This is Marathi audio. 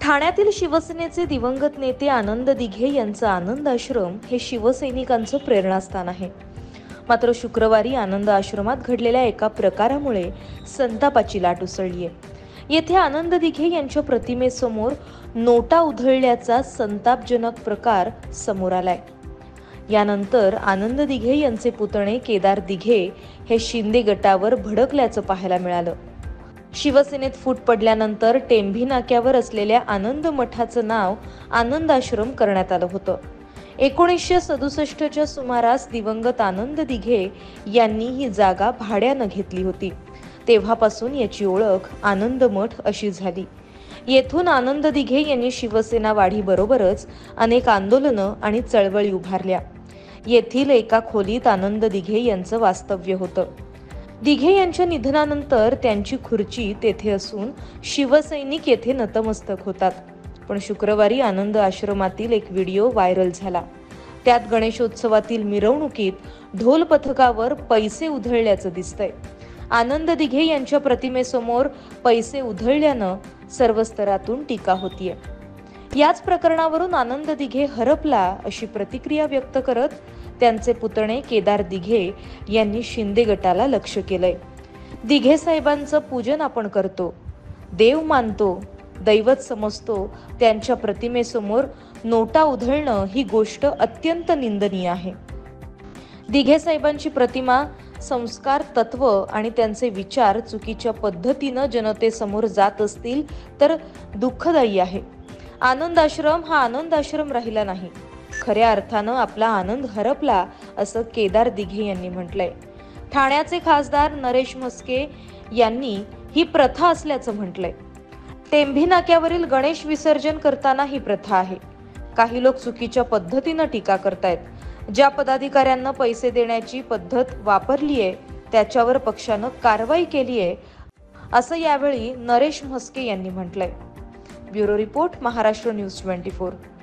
ठाण्यातील शिवसेनेचे दिवंगत नेते आनंद दिघे यांचं आनंद आश्रम हे शिवसैनिकांचं प्रेरणास्थान आहे. मात्र शुक्रवारी आनंद आश्रमात घडलेल्या एका प्रकारामुळे संतापाची लाट उसळली आहे. येथे आनंद दिघे यांच्या प्रतिमेसमोर नोटा उधळल्याचा संतापजनक प्रकार समोर आलाय. यानंतर आनंद दिघे यांचे पुतणे केदार दिघे हे शिंदे गटावर भडकल्याचं पाहायला मिळालं. शिवसेनेत फूट पडल्यानंतर टेंभी नाक्यावर असलेल्या आनंद मठाचं नाव आनंद आश्रम करण्यात आलं होतं. 1967च्या सुमारास दिवंगत आनंद दिघे यांनी ही जागा भाड्यानं घेतली होती. तेव्हापासून याची ओळख आनंद मठ अशी झाली. येथून आनंद दिघे यांनी शिवसेना वाढीबरोबरच अनेक आंदोलनं आणि चळवळी उभारल्या. येथील एका खोलीत आनंद दिघे यांचं वास्तव्य होतं. दिघे यांच्या निधनानंतर त्यांची खुर्ची तेथे असून शिवसैनिक येथे नतमस्तक होतात. पण शुक्रवारी आनंद आश्रमातील एक व्हिडिओ व्हायरल झाला. त्यात गणेशोत्सवातील मिरवणुकीत ढोल पथकावर पैसे उधळल्याचं दिसतंय. आनंद दिघे यांच्या प्रतिमेसमोर पैसे उधळल्यानं सर्व स्तरातून टीका होतीये. याच प्रकरणावरून आनंद दिघे हरपला अशी प्रतिक्रिया व्यक्त करत त्यांचे पुतणे केदार दिघे यांनी शिंदे गटाला लक्ष्य केलंय. दिघे साहेबांचं पूजन आपण करतो, देव मानतो, दैवत समजतो. त्यांच्या प्रतिमेसमोर नोटा उधळणं ही गोष्ट अत्यंत निंदनीय आहे. दिघे साहेबांची प्रतिमा, संस्कार, तत्व आणि त्यांचे विचार चुकीच्या पद्धतीनं जनतेसमोर जात असतील तर दुःखदायी आहे. आनंद आश्रम हा आनंद आश्रम राहिला नाही. खऱ्या अर्थानं आपला आनंद हरपला असं केदार दिघे यांनी म्हटलंय. ठाण्याचे खासदार नरेश म्हस्के यांनी ही प्रथा असल्याचं म्हटलंय. टेंभी नाक्यावरील गणेश विसर्जन करताना ही प्रथा आहे. काही लोक चुकीच्या पद्धतीनं टीका करतायत. ज्या पदाधिकाऱ्यांना पैसे देण्याची पद्धत वापरली आहे त्याच्यावर पक्षानं कारवाई केली आहे असं यावेळी नरेश म्हस्के यांनी म्हटलंय. Bureau report, Maharashtra news 24.